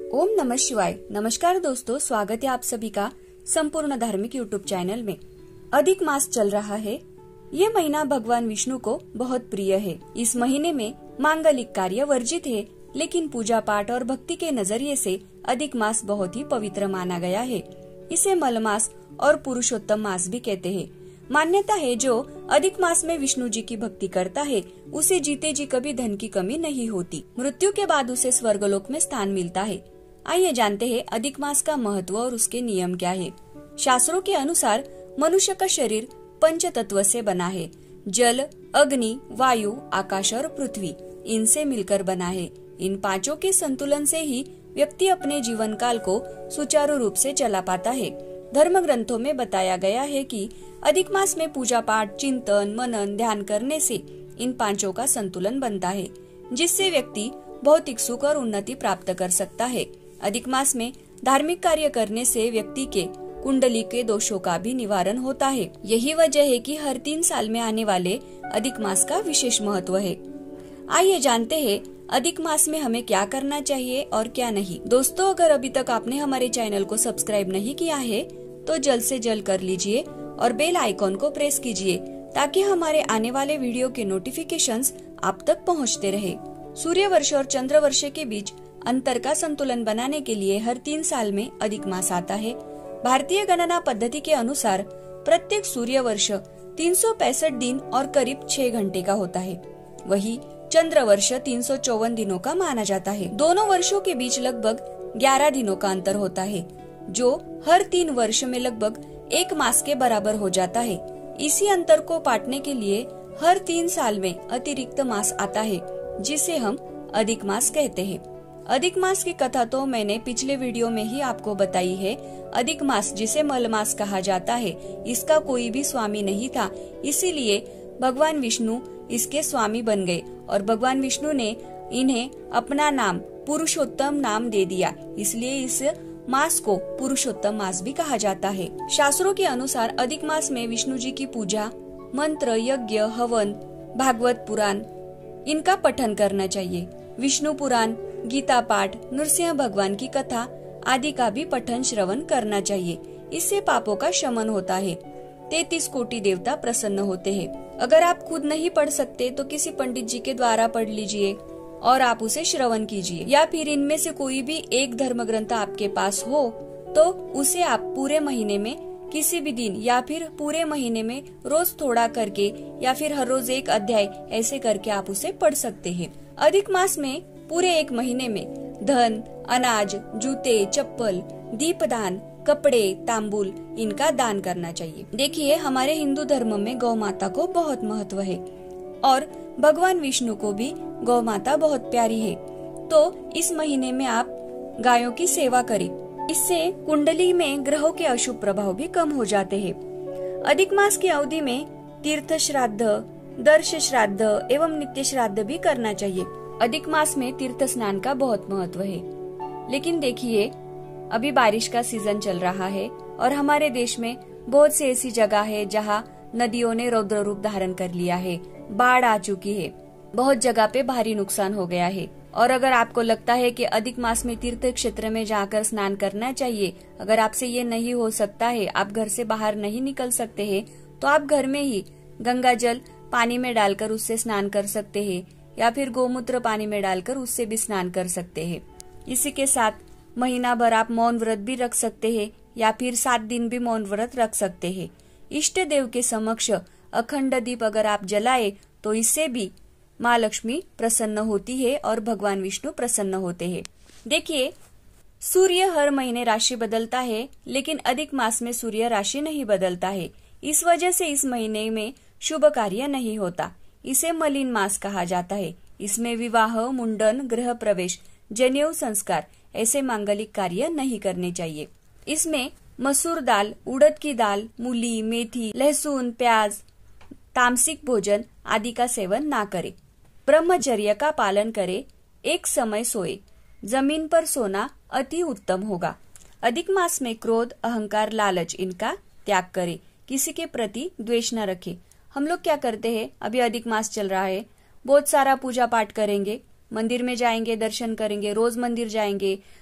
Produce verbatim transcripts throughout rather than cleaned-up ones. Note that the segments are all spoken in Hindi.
ओम नमः शिवाय। नमस्कार दोस्तों, स्वागत है आप सभी का संपूर्ण धार्मिक यूट्यूब चैनल में। अधिक मास चल रहा है। ये महीना भगवान विष्णु को बहुत प्रिय है। इस महीने में मांगलिक कार्य वर्जित है, लेकिन पूजा पाठ और भक्ति के नजरिए से अधिक मास बहुत ही पवित्र माना गया है। इसे मल मास और पुरुषोत्तम मास भी कहते हैं। मान्यता है जो अधिक मास में विष्णु जी की भक्ति करता है, उसे जीते जी कभी धन की कमी नहीं होती। मृत्यु के बाद उसे स्वर्गलोक में स्थान मिलता है। आइए जानते हैं अधिक मास का महत्व और उसके नियम क्या है। शास्त्रों के अनुसार मनुष्य का शरीर पंच तत्व से बना है। जल, अग्नि, वायु, आकाश और पृथ्वी इनसे मिलकर बना है। इन पांचों के संतुलन से ही व्यक्ति अपने जीवन काल को सुचारू रूप से चला पाता है। धर्म ग्रंथों में बताया गया है कि अधिक मास में पूजा पाठ, चिंतन, मनन, ध्यान करने से इन पांचों का संतुलन बनता है, जिससे व्यक्ति भौतिक सुख और उन्नति प्राप्त कर सकता है। अधिक मास में धार्मिक कार्य करने से व्यक्ति के कुंडली के दोषों का भी निवारण होता है। यही वजह है कि हर तीन साल में आने वाले अधिक मास का विशेष महत्व है। आइए जानते हैं अधिक मास में हमें क्या करना चाहिए और क्या नहीं। दोस्तों, अगर अभी तक आपने हमारे चैनल को सब्सक्राइब नहीं किया है तो जल्द से जल्द कर लीजिए और बेल आइकॉन को प्रेस कीजिए, ताकि हमारे आने वाले वीडियो के नोटिफिकेशंस आप तक पहुंचते रहे। सूर्य वर्ष और चंद्र वर्ष के बीच अंतर का संतुलन बनाने के लिए हर तीन साल में अधिक मास आता है। भारतीय गणना पद्धति के अनुसार प्रत्येक सूर्य वर्ष तीन सौ पैंसठ दिन और करीब छह घंटे का होता है। वही चंद्र वर्ष तीन सौ चौवन दिनों का माना जाता है। दोनों वर्षों के बीच लगभग ग्यारह दिनों का अंतर होता है, जो हर तीन वर्ष में लगभग एक मास के बराबर हो जाता है। इसी अंतर को पाटने के लिए हर तीन साल में अतिरिक्त मास आता है, जिसे हम अधिक मास कहते हैं। अधिक मास की कथा तो मैंने पिछले वीडियो में ही आपको बताई है। अधिक मास, जिसे मल मास कहा जाता है, इसका कोई भी स्वामी नहीं था, इसीलिए भगवान विष्णु इसके स्वामी बन गए और भगवान विष्णु ने इन्हें अपना नाम पुरुषोत्तम नाम दे दिया। इसलिए इस मास को पुरुषोत्तम मास भी कहा जाता है। शास्त्रों के अनुसार अधिक मास में विष्णु जी की पूजा, मंत्र, यज्ञ, हवन, भागवत पुराण इनका पठन करना चाहिए। विष्णु पुराण, गीता पाठ, नृसिंह भगवान की कथा आदि का भी पठन श्रवण करना चाहिए। इससे पापों का शमन होता है। तैतीस कोटि देवता प्रसन्न होते हैं। अगर आप खुद नहीं पढ़ सकते तो किसी पंडित जी के द्वारा पढ़ लीजिए और आप उसे श्रवण कीजिए, या फिर इनमें से कोई भी एक धर्म ग्रंथ आपके पास हो तो उसे आप पूरे महीने में किसी भी दिन या फिर पूरे महीने में रोज थोड़ा करके या फिर हर रोज एक अध्याय ऐसे करके आप उसे पढ़ सकते हैं। अधिक मास में पूरे एक महीने में धन, अनाज, जूते, चप्पल, दीपदान, कपड़े, तांबुल इनका दान करना चाहिए। देखिए, हमारे हिंदू धर्म में गौ माता को बहुत महत्व है और भगवान विष्णु को भी गौ माता बहुत प्यारी है। तो इस महीने में आप गायों की सेवा करें। इससे कुंडली में ग्रहों के अशुभ प्रभाव भी कम हो जाते हैं। अधिक मास की अवधि में तीर्थ श्राद्ध, दर्श श्राद्ध एवं नित्य श्राद्ध भी करना चाहिए। अधिक मास में तीर्थ स्नान का बहुत महत्व है, लेकिन देखिए अभी बारिश का सीजन चल रहा है और हमारे देश में बहुत सी ऐसी जगह है जहाँ नदियों ने रौद्र रूप धारण कर लिया है, बाढ़ आ चुकी है, बहुत जगह पे भारी नुकसान हो गया है। और अगर आपको लगता है कि अधिक मास में तीर्थ क्षेत्र में जाकर स्नान करना चाहिए, अगर आपसे ये नहीं हो सकता है, आप घर से बाहर नहीं निकल सकते हैं, तो आप घर में ही गंगा जल पानी में डालकर उससे स्नान कर सकते हैं, या फिर गोमूत्र पानी में डालकर उससे भी स्नान कर सकते हैं। इसी के साथ महीना भर आप मौन व्रत भी रख सकते हैं, या फिर सात दिन भी मौन व्रत रख सकते हैं। इष्ट देव के समक्ष अखंड दीप अगर आप जलाए तो इससे भी माँ लक्ष्मी प्रसन्न होती है और भगवान विष्णु प्रसन्न होते हैं। देखिए, सूर्य हर महीने राशि बदलता है, लेकिन अधिक मास में सूर्य राशि नहीं बदलता है। इस वजह से इस महीने में शुभ कार्य नहीं होता। इसे मलिन मास कहा जाता है। इसमें विवाह, मुंडन, गृह प्रवेश, जनेऊ संस्कार ऐसे मांगलिक कार्य नहीं करने चाहिए। इसमें मसूर दाल, उड़द की दाल, मूली, मेथी, लहसुन, प्याज, तामसिक भोजन आदि का सेवन ना करें। ब्रह्मचर्य का पालन करें। एक समय सोए। जमीन पर सोना अति उत्तम होगा। अधिक मास में क्रोध, अहंकार, लालच इनका त्याग करें। किसी के प्रति द्वेष न रखें। हम लोग क्या करते हैं, अभी अधिक मास चल रहा है, बहुत सारा पूजा पाठ करेंगे, मंदिर में जाएंगे, दर्शन करेंगे, रोज मंदिर जाएंगे,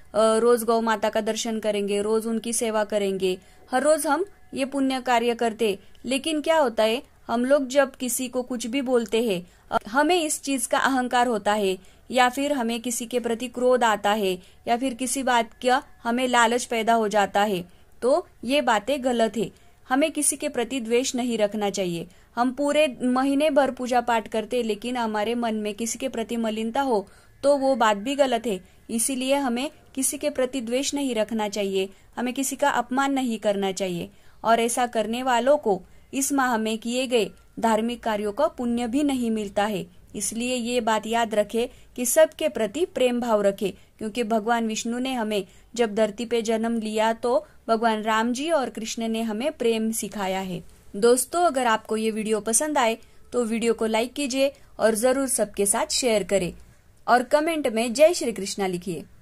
रोज गौ माता का दर्शन करेंगे, रोज उनकी सेवा करेंगे, हर रोज हम ये पुण्य कार्य करते, लेकिन क्या होता है, हम लोग जब किसी को कुछ भी बोलते हैं, हमें इस चीज का अहंकार होता है, या फिर हमें किसी के प्रति क्रोध आता है, या फिर किसी बात का हमें लालच पैदा हो जाता है, तो ये बातें गलत है। हमें किसी के प्रति द्वेष नहीं रखना चाहिए। हम पूरे महीने भर पूजा पाठ करते, लेकिन हमारे मन में किसी के प्रति मलिनता हो तो वो बात भी गलत है। इसीलिए हमें किसी के प्रति द्वेष नहीं रखना चाहिए, हमें किसी का अपमान नहीं करना चाहिए, और ऐसा करने वालों को इस माह में किए गए धार्मिक कार्यों का पुण्य भी नहीं मिलता है। इसलिए ये बात याद रखे कि सबके प्रति प्रेम भाव रखे, क्योंकि भगवान विष्णु ने हमें जब धरती पे जन्म लिया तो भगवान राम जी और कृष्ण ने हमें प्रेम सिखाया है। दोस्तों, अगर आपको ये वीडियो पसंद आए तो वीडियो को लाइक कीजिए और जरूर सबके साथ शेयर करें और कमेंट में जय श्री कृष्णा लिखिए।